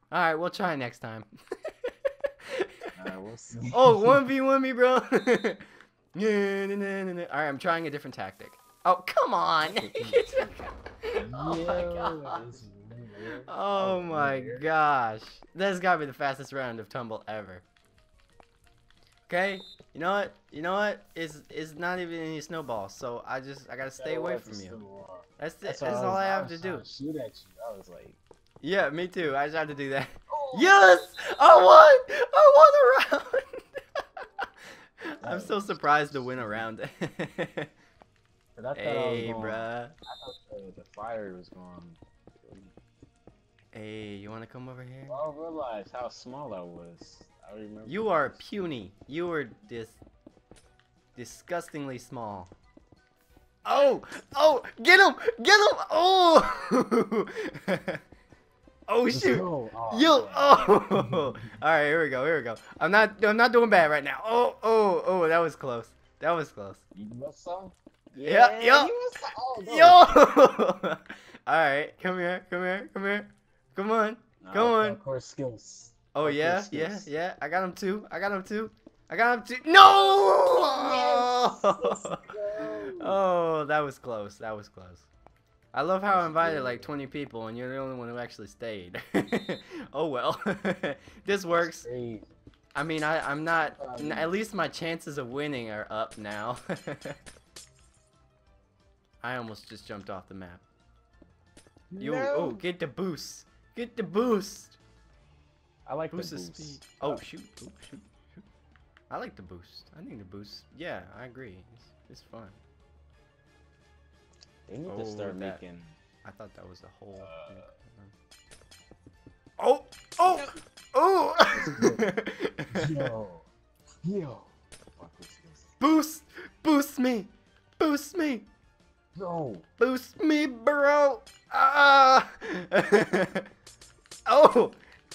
Alright, we'll try next time. Alright, we'll see. Oh, 1v1 me, bro. Alright, I'm trying a different tactic. Oh, come on. Oh my god. Oh my gosh. This gotta be the fastest round of Tumble ever. Okay, you know what? You know what? It's not even any snowballs, so I gotta stay away from you. That's all I have to do. Shoot at you. I was like, Yeah, me too. I just have to do that. Yes! I won! I won a round! I'm so surprised to win a round. Hey, bruh. I thought the fire was going. Hey, you wanna come over here? I don't realize how small I was. I remember. You are puny. You are disgustingly small. Oh! Oh! Get him! Get him! Oh! Oh shoot! Yo! Oh! All right, here we go. Here we go. I'm not doing bad right now. Oh! Oh! Oh! That was close. That was close. You must some? Yeah! Yo! Oh, no. Yo! All right, come here. Come here. Come here. Come on. Come on. Of course, skills. Oh yeah, yeah, yeah. I got him too. I got him too. I got him too. No! Yes! Oh, that was close. That was close. I love how I invited like 20 people and you're the only one who actually stayed. Oh well. This works. I mean, I'm not. At least my chances of winning are up now. I almost just jumped off the map. Yo, oh, get the boost. Get the boost. I like Boost the the boost. speed. Oh shoot. Oh, shoot. Shoot. I like the boost. I think the boost. Yeah, I agree. It's fun. They need to start making. I thought that was a whole. Oh! Oh! Oh! Yo. Yo. Boost! Boost me! Boost me! No. Boost me, bro! Ah! Oh!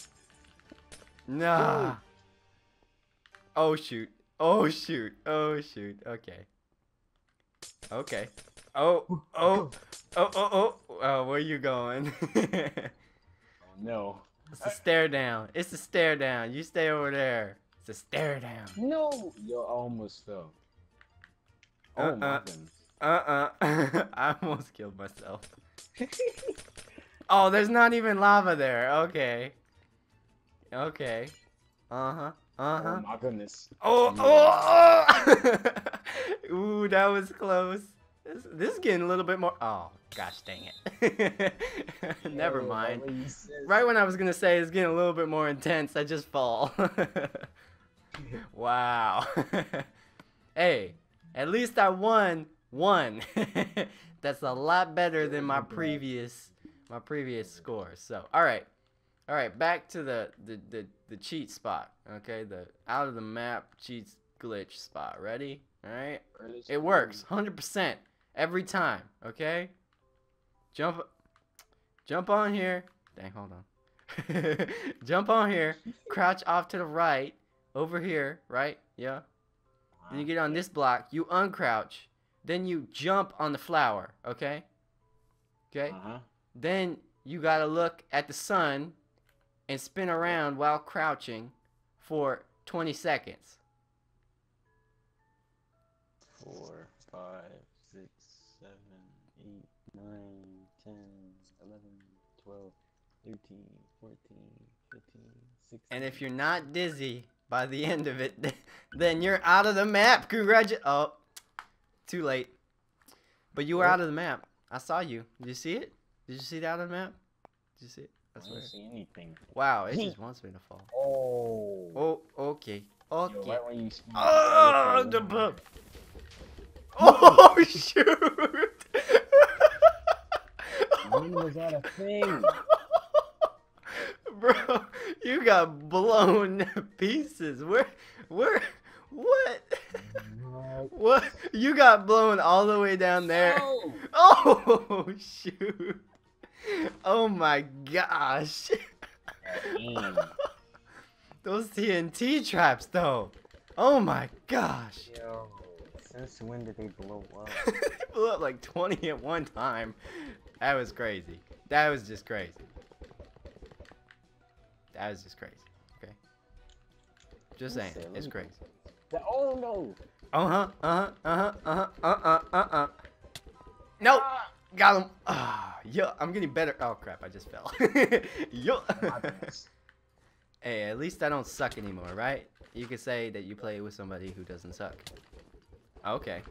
Nah. Oh shoot. Oh shoot. Oh shoot. Okay. Okay. Oh. Oh. Oh. Oh. Oh. Where you going? Oh no. It's a stare down. It's a stare down. You stay over there. It's a stare down. No. Yo, I almost fell. Oh my goodness. I almost killed myself. Oh, there's not even lava there. Okay. Okay. Uh-huh. Uh-huh. Oh my goodness. Oh, oh, oh! Ooh, that was close. This is getting a little bit more. Oh, gosh dang it. Never mind. Right when I was gonna say it's getting a little bit more intense, I just fall. Wow. Hey, at least I won one. That's a lot better than my previous score. So, all right, back to the cheat spot. Okay, the out of the map cheats glitch spot. Ready? All right. It works 100% every time. Okay. Jump on here. Dang, hold on. Jump on here. Crouch off to the right. Over here, right? Yeah. Then you get on this block. You uncrouch. Then you jump on the flower. Okay. Okay. Then you gotta look at the sun and spin around while crouching for 20 seconds. 4, 5, 6, 7, 8, 9, 10, 11, 12, 13, 14, 15, 16. And if you're not dizzy by the end of it, then you're out of the map. Oh, too late. But you were out of the map. I saw you. Did you see it? Did you see it out of the map? Did you see it? I didn't see anything. Wow, it just wants me to fall. Oh. Oh, okay. Okay. Yo, right when you oh, the bump. Oh, shoot. When was that a thing? Bro, you got blown to pieces. Where, what? What? You got blown all the way down there. No. Oh, shoot. Oh my gosh. Those TNT traps, though. Oh my gosh. Yo, since when did they blow up? They blew up like 20 at one time. That was crazy. That was just crazy. That was just crazy. Okay. Just saying, it's crazy. Oh no. Nope. Got him. Yeah, I'm getting better. Oh crap, I just fell. Yo. Hey, at least I don't suck anymore, right? You could say that you play with somebody who doesn't suck. Okay.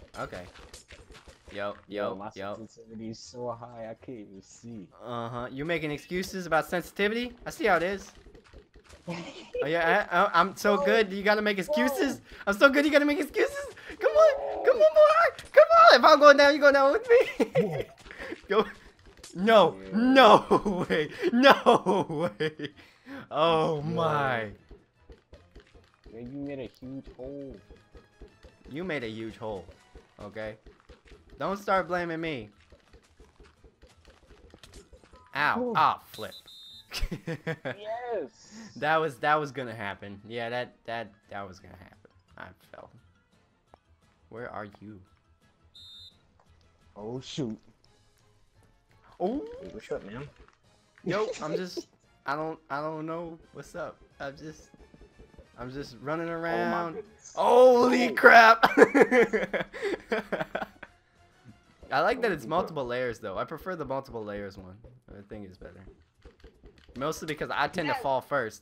Yo. My sensitivity is so high I can't even see. You making excuses about sensitivity? I see how it is. Oh yeah, I'm so good. You gotta make excuses. I'm so good. You gotta make excuses. Come on, boy. Come on. If I'm going down, you go down with me. Go. No, no way, no way. Oh my. Yeah, you made a huge hole. You made a huge hole. Okay. Don't start blaming me. Ow! Ah, flip. Yes. That was gonna happen. Yeah, that was gonna happen. I fell. Where are you? Oh shoot. Oh. Hey, what's up, man? Yo, I don't know what's up. I'm just running around. Oh, Holy crap! I like that it's multiple layers though. I prefer the multiple layers one. I think it's better. Mostly because I tend to fall first.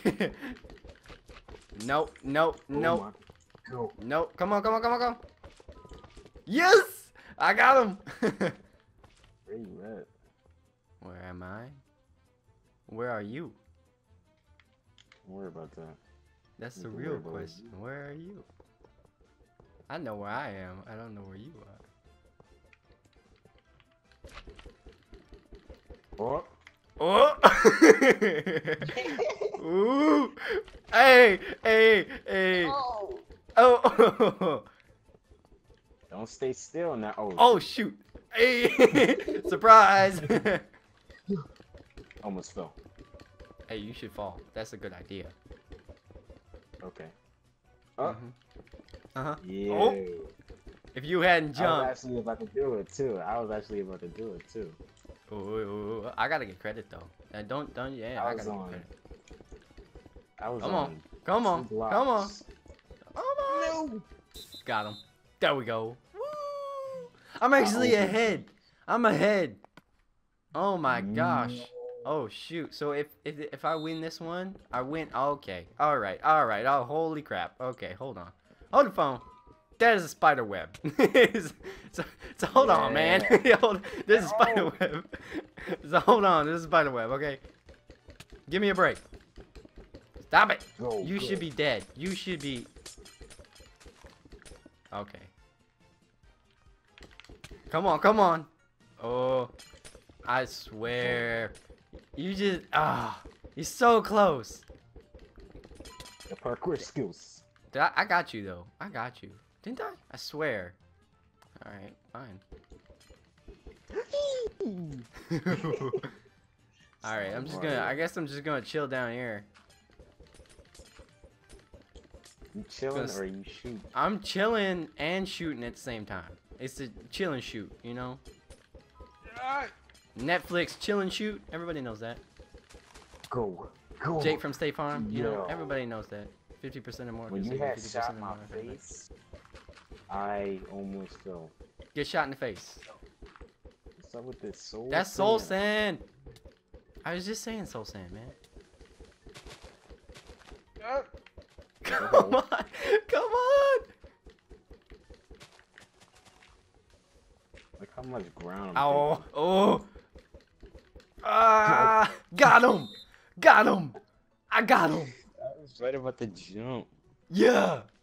Nope. Nope. Nope. Nope. Come on. Yes! I got him! Where you at? Where am I? Where are you? Don't worry about that. That's the real question. Where are you? I know where I am. I don't know where you are. Oh. Ooh. Hey. Oh. Don't stay still now. Oh shoot. Hey. Surprise. Almost fell. Hey, you should fall. That's a good idea. Okay. Oh. Yeah. Oh. If you hadn't jumped. I was actually about to do it too. Ooh, I gotta get credit though. Don't yeah. I gotta get credit. Come on. No. Got him. There we go. Woo! I'm actually ahead. I'm ahead. Oh my gosh. Oh shoot. So if I win this one, I win. Okay. All right. Oh holy crap. Okay, hold on. Hold the phone. That is a spider web. so hold on, man. This is spider web. So hold on. This is spider web. Okay. Give me a break. Stop it. You should be dead. You should be. Okay. Come on. Oh, I swear. You just you're so close. The parkour skills. I got you though. I got you. Didn't I? I swear. All right, fine. All right, I guess I'm just gonna chill down here. You chilling or you shooting? I'm chilling and shooting at the same time. It's a chill and shoot, you know. Netflix chill and shoot. Everybody knows that. Go. Jake from State Farm. You know, everybody knows that. 50% or more. When you had shot in my face, I almost fell. Get shot in the face. What's up with this soul? That's soul sand. I was just saying soul sand, man. Come on. Look how much ground. Oh. Got him. I got him. I was right about to jump. Yeah.